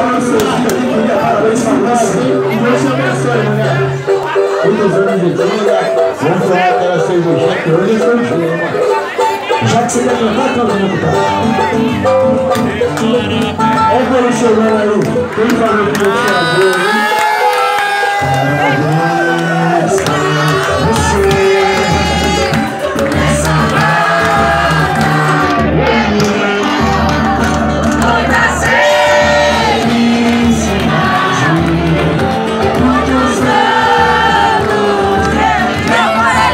Parabéns pra você. Deus te abençoe, mulher. Muitos anos de vida. Vamos falar aquela cervejinha que hoje é seu dia, mano. Já que você quer cantar, canta muito, cara. Olha o povo chegando aí. Quem falou que eu tinha boa, hein? Parabéns pra você. Nessa data, muita felicidade, muitos anos. Eu falei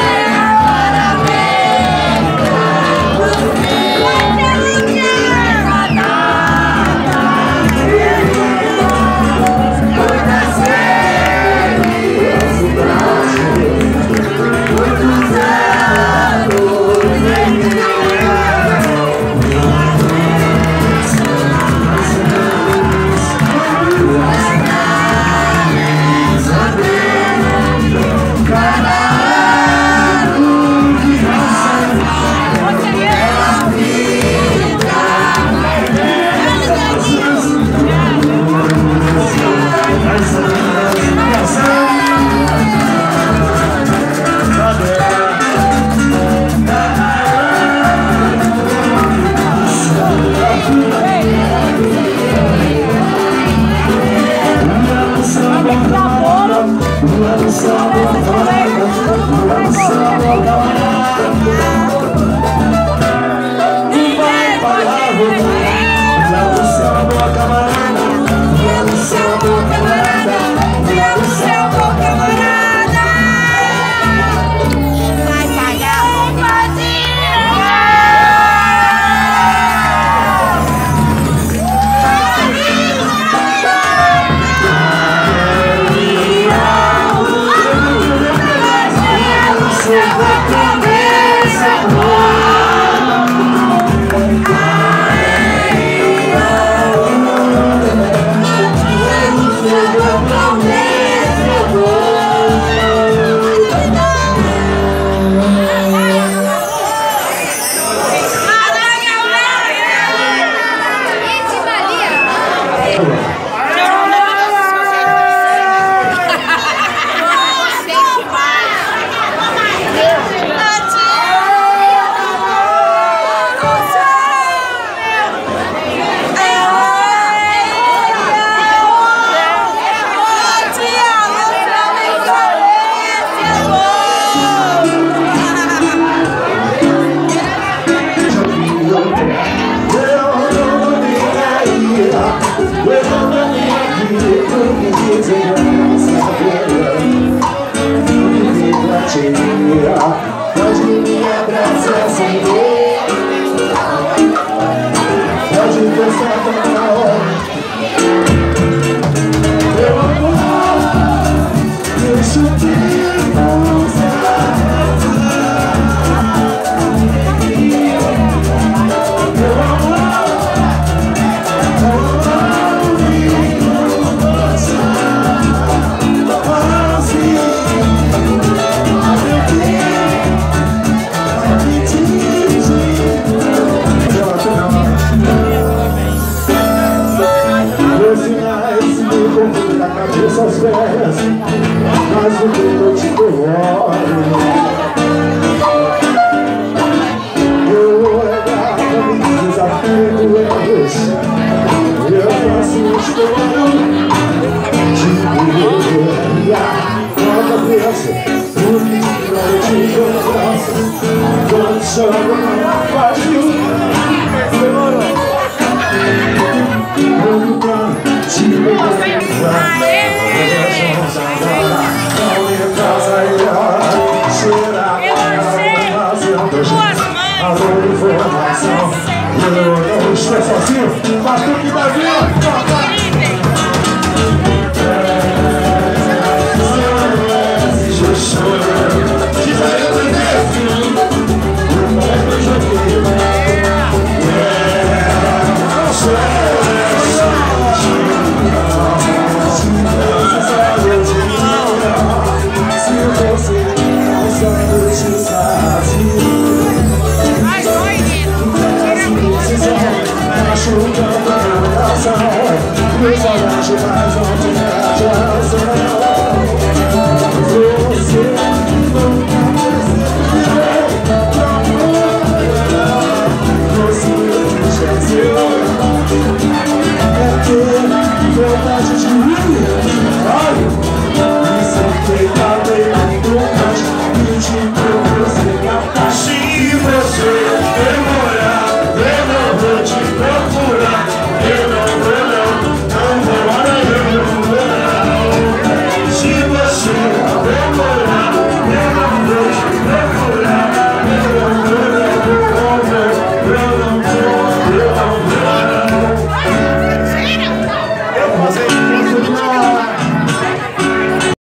pode me abraçar sem ver, pode gostar toda hora. Meu amor, deixa eu te usar. Meu amor, da cabeça aos pés, mas o que eu te dou eu olhava, me desafio é você. Eu faço história de guerra na cabeça, porque não te gosto. Quando chama na vazio, te eu não estou sozinho, mas tu que vai vir. Machucando meu coração. saudade, mas ontem era